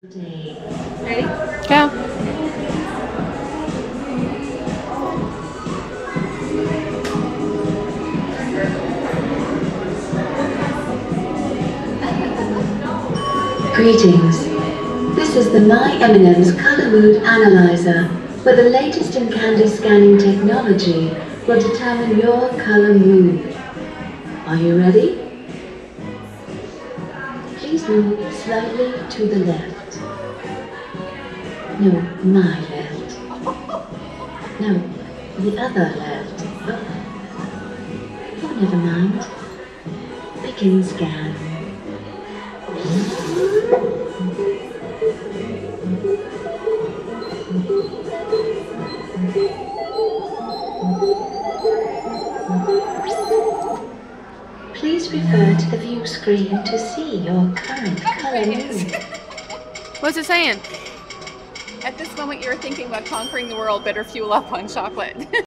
Ready? Go. Greetings. This is the My M&Ms Color Mood Analyzer, where the latest in candy scanning technology will determine your color mood. Are you ready? Please move slightly to the left. No, my left. No, the other left. Oh, never mind. Begin scan. Please refer to the view screen to see your current color mood. What's it saying? At this moment, you're thinking about conquering the world. Better fuel up on chocolate.